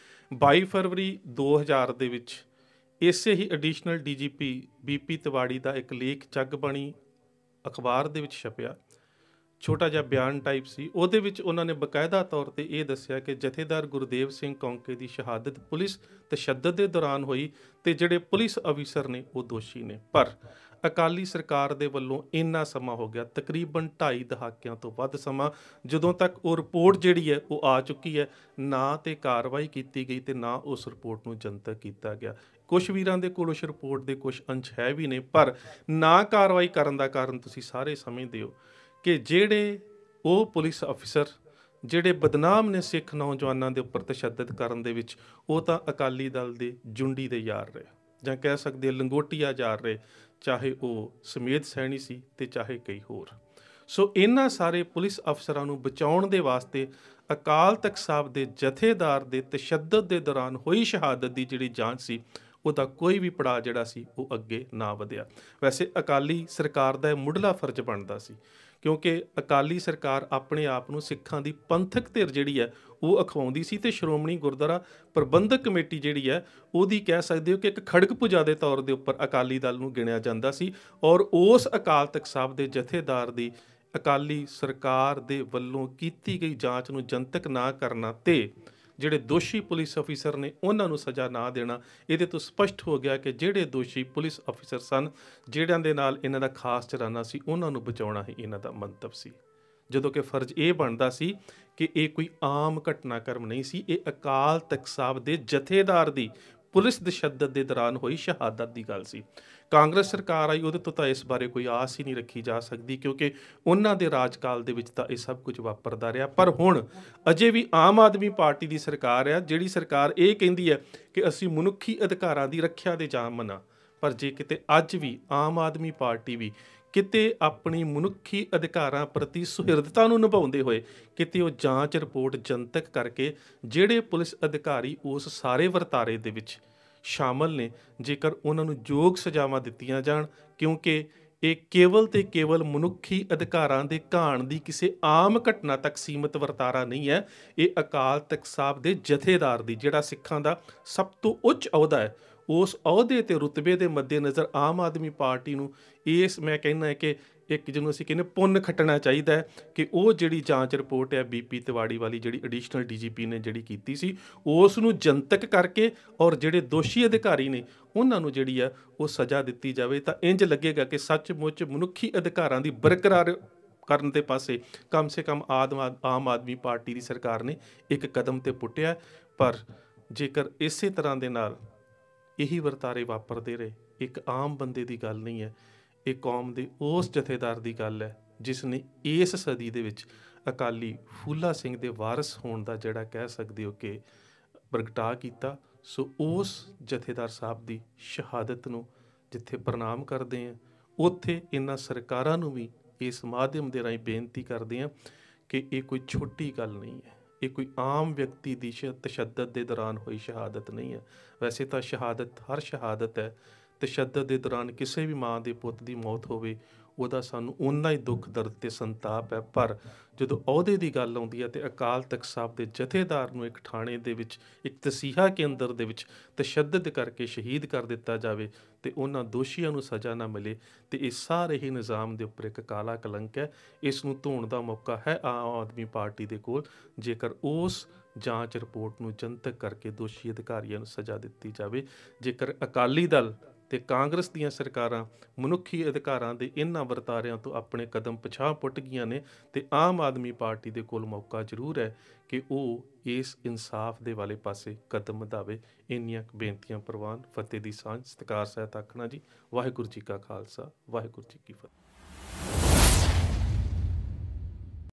22 ਫਰਵਰੀ 2000 ਦੇ ਵਿੱਚ ਇਸੇ ਹੀ ਐਡੀਸ਼ਨਲ DGP BP ਤਿਵਾੜੀ ਦਾ ਇੱਕ ਲੇਖ ਜਗ ਬਣੀ ਅਖਬਾਰ ਦੇ ਵਿੱਚ ਛਪਿਆ, ਛੋਟਾ ਜਿਹਾ ਬਿਆਨ ਟਾਈਪ ਸੀ। ਉਹਦੇ ਵਿੱਚ ਉਹਨਾਂ ਨੇ ਬਕਾਇਦਾ ਤੌਰ ਤੇ ਇਹ ਦੱਸਿਆ ਕਿ ਜਥੇਦਾਰ ਗੁਰਦੇਵ ਸਿੰਘ ਕੌਂਕੇ ਦੀ ਸ਼ਹਾਦਤ ਪੁਲਿਸ ਤਸ਼ੱਦਦ ਦੇ ਦੌਰਾਨ ਹੋਈ ਤੇ ਜਿਹੜੇ ਪੁਲਿਸ ਅਫੀਸਰ ਨੇ ਉਹ ਦੋਸ਼ੀ ਨੇ। ਪਰ ਅਕਾਲੀ ਸਰਕਾਰ ਦੇ ਵੱਲੋਂ ਇੰਨਾ ਸਮਾਂ ਹੋ ਗਿਆ, ਤਕਰੀਬਨ 2.5 ਦਹਾਕਿਆਂ ਤੋਂ ਵੱਧ ਸਮਾਂ, ਜਦੋਂ ਤੱਕ ਉਹ ਰਿਪੋਰਟ ਜਿਹੜੀ ਹੈ ਉਹ ਆ ਚੁੱਕੀ ਹੈ, ਨਾ ਤੇ ਕਾਰਵਾਈ ਕੀਤੀ ਗਈ ਤੇ ਨਾ ਉਸ ਰਿਪੋਰਟ ਨੂੰ ਜਨਤਕ ਕੀਤਾ ਗਿਆ। ਕੁਛ ਵੀਰਾਂ ਦੇ ਕੋਲ ਉਸ ਰਿਪੋਰਟ ਦੇ ਕੁਛ ਅੰਸ਼ ਹੈ ਵੀ ਨੇ, ਪਰ ਨਾ ਕਾਰਵਾਈ ਕਰਨ ਦਾ ਕਾਰਨ ਤੁਸੀਂ ਸਾਰੇ ਸਮਝਦੇ ਹੋ ਕਿ ਜਿਹੜੇ ਉਹ ਪੁਲਿਸ ਅਫਸਰ ਜਿਹੜੇ ਬਦਨਾਮ ਨੇ ਸਿੱਖ ਨੌਜਵਾਨਾਂ ਦੇ ਉੱਪਰ ਤਸ਼ੱਦਦ ਕਰਨ ਦੇ ਵਿੱਚ, ਉਹ ਤਾਂ ਅਕਾਲੀ ਦਲ ਦੇ ਜੁੰਡੀ ਦੇ ਯਾਰ ਰਹੇ, ਜਾਂ ਕਹਿ ਸਕਦੇ ਲੰਗੋਟੀਆ ਯਾਰ ਰਹੇ, ਚਾਹੇ ਉਹ ਸਮੇਧ ਸੈਣੀ ਸੀ ਤੇ ਚਾਹੇ ਕਈ ਹੋਰ। ਸੋ ਇਹਨਾਂ ਸਾਰੇ ਪੁਲਿਸ ਅਫਸਰਾਂ ਨੂੰ ਬਚਾਉਣ ਦੇ ਵਾਸਤੇ ਅਕਾਲ ਤਖਤ ਸਾਹਿਬ ਦੇ ਜਥੇਦਾਰ ਦੇ ਤਸ਼ੱਦਦ ਦੇ ਦੌਰਾਨ ਹੋਈ ਸ਼ਹਾਦਤ ਦੀ ਜਿਹੜੀ ਜਾਂਚ ਸੀ, ਉਹਦਾ ਕੋਈ ਵੀ ਪੜਾਅ ਜਿਹੜਾ ਸੀ ਉਹ ਅੱਗੇ ਨਾ ਵਧਿਆ। ਵੈਸੇ ਅਕਾਲੀ ਸਰਕਾਰ ਦਾ ਇਹ ਮੁੱਢਲਾ ਫਰਜ਼ ਬਣਦਾ ਸੀ, ਕਿਉਂਕਿ ਅਕਾਲੀ ਸਰਕਾਰ ਆਪਣੇ ਆਪ ਨੂੰ ਸਿੱਖਾਂ ਦੀ ਪੰਥਕ ਧਿਰ ਜਿਹੜੀ ਹੈ ਉਹ ਅਖਵਾਉਂਦੀ ਸੀ, ਤੇ ਸ਼੍ਰੋਮਣੀ ਗੁਰਦੁਆਰਾ ਪ੍ਰਬੰਧਕ ਕਮੇਟੀ ਜਿਹੜੀ ਹੈ ਉਹਦੀ ਕਹਿ ਸਕਦੇ ਹੋ ਕਿ ਇੱਕ ਖੜਗ ਪੂਜਾ ਦੇ ਤੌਰ ਦੇ ਉੱਪਰ ਅਕਾਲੀ ਦਲ ਨੂੰ ਗਿਣਿਆ ਜਾਂਦਾ ਸੀ। ਔਰ ਉਸ ਅਕਾਲ ਤਖਤ ਸਾਹਿਬ ਦੇ ਜਥੇਦਾਰ ਦੀ ਅਕਾਲੀ ਸਰਕਾਰ ਦੇ ਵੱਲੋਂ ਕੀਤੀ ਗਈ ਜਾਂਚ ਨੂੰ ਜਨਤਕ ਨਾ ਕਰਨਾ ਤੇ ਜਿਹੜੇ ਦੋਸ਼ੀ ਪੁਲਿਸ ਅਫੀਸਰ ਨੇ ਉਹਨਾਂ ਨੂੰ ਸਜ਼ਾ ਨਾ ਦੇਣਾ, ਇਹਦੇ ਤੋਂ ਸਪਸ਼ਟ ਹੋ ਗਿਆ ਕਿ ਜਿਹੜੇ ਦੋਸ਼ੀ ਪੁਲਿਸ ਅਫੀਸਰ ਸਨ, ਜਿਹੜਿਆਂ ਦੇ ਨਾਲ ਇਹਨਾਂ ਦਾ ਖਾਸ ਚਰਾਨਾ ਸੀ, ਉਹਨਾਂ ਨੂੰ ਬਚਾਉਣਾ ਹੀ ਇਹਨਾਂ ਦਾ ਮੰਤਵ ਸੀ। ਜਦੋਂ ਕਿ ਫਰਜ਼ ਇਹ ਬਣਦਾ ਸੀ ਕਿ ਇਹ ਕੋਈ ਆਮ ਘਟਨਾਕ੍ਰਮ ਨਹੀਂ ਸੀ, ਇਹ ਅਕਾਲ ਤਖਤ ਸਾਹਿਬ ਦੇ ਜਥੇਦਾਰ ਦੀ ਪੁਲਿਸ ਤਸ਼ੱਦਦ ਦੇ ਦੌਰਾਨ ਹੋਈ ਸ਼ਹਾਦਤ ਦੀ ਗੱਲ ਸੀ। ਕਾਂਗਰਸ ਸਰਕਾਰ ਆਈ, ਉਹਦੇ ਤੋਂ ਤਾਂ ਇਸ ਬਾਰੇ ਕੋਈ ਆਸ ਹੀ ਨਹੀਂ ਰੱਖੀ ਜਾ ਸਕਦੀ, ਕਿਉਂਕਿ ਉਹਨਾਂ ਦੇ ਰਾਜਕਾਲ ਦੇ ਵਿੱਚ ਤਾਂ ਇਹ ਸਭ ਕੁਝ ਵਾਪਰਦਾ ਰਿਹਾ। ਪਰ ਹੁਣ ਅਜੇ ਵੀ ਆਮ ਆਦਮੀ ਪਾਰਟੀ ਦੀ ਸਰਕਾਰ ਆ, ਜਿਹੜੀ ਸਰਕਾਰ ਇਹ ਕਹਿੰਦੀ ਹੈ ਕਿ ਅਸੀਂ ਮਨੁੱਖੀ ਅਧਿਕਾਰਾਂ ਦੀ ਰੱਖਿਆ ਦੇ ਜਾਮਨ ਆ, ਪਰ ਜੇ ਕਿਤੇ ਅੱਜ ਵੀ ਆਮ ਆਦਮੀ ਪਾਰਟੀ ਵੀ ਕਿਤੇ ਆਪਣੀ ਮਨੁੱਖੀ ਅਧਿਕਾਰਾਂ ਪ੍ਰਤੀ ਸੁਹਿਰਦਤਾ ਨੂੰ ਨਿਭਾਉਂਦੇ ਹੋਏ ਕਿਤੇ ਉਹ ਜਾਂਚ ਰਿਪੋਰਟ ਜਨਤਕ ਕਰਕੇ ਜਿਹੜੇ ਪੁਲਿਸ ਅਧਿਕਾਰੀ ਉਸ ਸਾਰੇ ਵਰਤਾਰੇ ਦੇ ਵਿੱਚ ਸ਼ਾਮਲ ਨੇ, ਜੇਕਰ ਉਹਨਾਂ ਨੂੰ ਯੋਗ ਸਜ਼ਾਵਾਂ ਦਿੱਤੀਆਂ ਜਾਣ, ਕਿਉਂਕਿ ਇਹ ਕੇਵਲ ਤੇ ਕੇਵਲ ਮਨੁੱਖੀ ਅਧਿਕਾਰਾਂ ਦੇ ਘਾਣ ਦੀ ਕਿਸੇ ਆਮ ਘਟਨਾ ਤੱਕ ਸੀਮਤ ਵਰਤਾਰਾ ਨਹੀਂ ਹੈ। ਇਹ ਅਕਾਲ ਤਖਤ ਸਾਹਿਬ ਦੇ ਜਥੇਦਾਰ ਦੀ, ਜਿਹੜਾ ਸਿੱਖਾਂ ਦਾ ਸਭ ਤੋਂ ਉੱਚ ਅਹੁਦਾ ਹੈ, ਉਸ ਅਹੁਦੇ ਤੇ ਰੁਤਬੇ ਦੇ ਮੱਦੇਨਜ਼ਰ ਆਮ ਆਦਮੀ ਪਾਰਟੀ ਨੂੰ ਇਸ ਮੈਂ ਕਹਿੰਦਾ ਹੈ ਕਿ ਇੱਕ ਜਿਹਨੂੰ ਅਸੀਂ ਕਹਿੰਦੇ ਪੁੰਨ ਖੱਟਣਾ ਚਾਹੀਦਾ ਹੈ ਕਿ ਉਹ ਜਿਹੜੀ ਜਾਂਚ ਰਿਪੋਰਟ ਹੈ BP ਤਿਵਾੜੀ ਵਾਲੀ, ਜਿਹੜੀ ਐਡੀਸ਼ਨਲ DGP ਨੇ ਜਿਹੜੀ ਕੀਤੀ ਸੀ, ਉਸ ਨੂੰ ਜਨਤਕ ਕਰਕੇ ਔਰ ਜਿਹੜੇ ਦੋਸ਼ੀ ਅਧਿਕਾਰੀ ਨੇ ਉਹਨਾਂ ਨੂੰ ਜਿਹੜੀ ਆ ਉਹ ਸਜ਼ਾ ਦਿੱਤੀ ਜਾਵੇ। ਤਾਂ ਇੰਜ ਲੱਗੇਗਾ ਕਿ ਸੱਚਮੁੱਚ ਮਨੁੱਖੀ ਅਧਿਕਾਰਾਂ ਦੀ ਬਰਕਰਾਰ ਕਰਨ ਦੇ ਪਾਸੇ ਕਮ ਸੇ ਕਮ ਆਮ ਆਦਮੀ ਪਾਰਟੀ ਦੀ ਸਰਕਾਰ ਨੇ ਇੱਕ ਕਦਮ ਤੇ ਪੁੱਟਿਆ। ਪਰ ਜੇਕਰ ਇਸੇ ਤਰ੍ਹਾਂ ਦੇ ਨਾਲ ਇਹੀ ਵਰਤਾਰੇ ਵਾਪਰਦੇ ਰਹੇ, ਇੱਕ ਆਮ ਬੰਦੇ ਦੀ ਗੱਲ ਨਹੀਂ ਹੈ, ਇਹ ਕੌਮ ਦੇ ਉਸ ਜਥੇਦਾਰ ਦੀ ਗੱਲ ਹੈ ਜਿਸ ਨੇ ਇਸ ਸਦੀ ਦੇ ਵਿੱਚ ਅਕਾਲੀ ਫੂਲਾ ਸਿੰਘ ਦੇ ਵਾਰਿਸ ਹੋਣ ਦਾ ਜਿਹੜਾ ਕਹਿ ਸਕਦੇ ਹੋ ਕਿ ਪ੍ਰਗਟਾ ਕੀਤਾ। ਸੋ ਉਸ ਜਥੇਦਾਰ ਸਾਹਿਬ ਦੀ ਸ਼ਹਾਦਤ ਨੂੰ ਜਿੱਥੇ ਪ੍ਰਣਾਮ ਕਰਦੇ ਹਾਂ, ਉੱਥੇ ਇਹਨਾਂ ਸਰਕਾਰਾਂ ਨੂੰ ਵੀ ਇਸ ਮਾਧਿਅਮ ਦੇ ਰਾਹੀਂ ਬੇਨਤੀ ਕਰਦੇ ਹਾਂ ਕਿ ਇਹ ਕੋਈ ਛੋਟੀ ਗੱਲ ਨਹੀਂ ਹੈ, ਇਹ ਕੋਈ ਆਮ ਵਿਅਕਤੀ ਦੀ ਤਸ਼ੱਦਦ ਦੇ ਦੌਰਾਨ ਹੋਈ ਸ਼ਹਾਦਤ ਨਹੀਂ ਹੈ। ਵੈਸੇ ਤਾਂ ਸ਼ਹਾਦਤ ਹਰ ਸ਼ਹਾਦਤ ਹੈ, ਤਸ਼ੱਦਦ ਦੇ ਦੌਰਾਨ ਕਿਸੇ ਵੀ ਮਾਂ ਦੇ ਪੁੱਤ ਦੀ ਮੌਤ ਹੋਵੇ ਉਹਦਾ ਸਾਨੂੰ ਓਨਾ ਹੀ ਦੁੱਖ ਦਰਦ ਤੇ ਸੰਤਾਪ ਹੈ। ਪਰ ਜਦੋਂ ਅਹੁਦੇ ਦੀ ਗੱਲ ਆਉਂਦੀ ਹੈ ਤੇ ਅਕਾਲ ਤਖਤ ਸਾਹਿਬ ਦੇ ਜਥੇਦਾਰ ਨੂੰ ਇੱਕ ਥਾਣੇ ਦੇ ਵਿੱਚ, ਇੱਕ ਤਸੀਹਾ ਕੇਂਦਰ ਦੇ ਵਿੱਚ ਤਸ਼ੱਦਦ ਕਰਕੇ ਸ਼ਹੀਦ ਕਰ ਦਿੱਤਾ ਜਾਵੇ ਤੇ ਉਹਨਾਂ ਦੋਸ਼ੀਆਂ ਨੂੰ ਸਜ਼ਾ ਨਾ ਮਿਲੇ, ਤੇ ਇਹ ਸਾਰੇ ਹੀ ਨਿਜ਼ਾਮ ਦੇ ਉੱਪਰ ਇੱਕ ਕਾਲਾ ਕਲੰਕ ਹੈ। ਇਸ ਨੂੰ ਧੋਣ ਦਾ ਮੌਕਾ ਹੈ ਆਮ ਆਦਮੀ ਪਾਰਟੀ ਦੇ ਕੋਲ, ਜੇਕਰ ਉਸ ਜਾਂਚ ਰਿਪੋਰਟ ਨੂੰ ਜਨਤਕ ਕਰਕੇ ਦੋਸ਼ੀ ਅਧਿਕਾਰੀਆਂ ਨੂੰ ਸਜ਼ਾ ਦਿੱਤੀ ਜਾਵੇ। ਜੇਕਰ ਅਕਾਲੀ ਦਲ ਤੇ ਕਾਂਗਰਸ ਦੀਆਂ ਸਰਕਾਰਾਂ ਮਨੁੱਖੀ ਅਧਿਕਾਰਾਂ ਦੇ ਇਹਨਾਂ ਵਰਤਾਰਿਆਂ ਤੋਂ ਆਪਣੇ ਕਦਮ ਪਿਛਾਂਹ ਪੁੱਟ ਗਈਆਂ ਨੇ, ਤੇ ਆਮ ਆਦਮੀ ਪਾਰਟੀ ਦੇ ਕੋਲ ਮੌਕਾ ਜ਼ਰੂਰ ਹੈ ਕਿ ਉਹ ਇਸ ਇਨਸਾਫ ਦੇ ਵਾਲੇ ਪਾਸੇ ਕਦਮ ਵਧਾਵੇ। ਇੰਨੀਆਂ ਬੇਨਤੀਆਂ ਪ੍ਰਵਾਨ। ਫਤਿਹ ਦੀ ਸਾਂਝ। ਸਤਿਕਾਰ ਸਹਿਤ ਆਖਣਾ ਜੀ। ਵਾਹਿਗੁਰੂ ਜੀ ਕਾ ਖਾਲਸਾ, ਵਾਹਿਗੁਰੂ ਜੀ ਕੀ ਫਤਿਹ।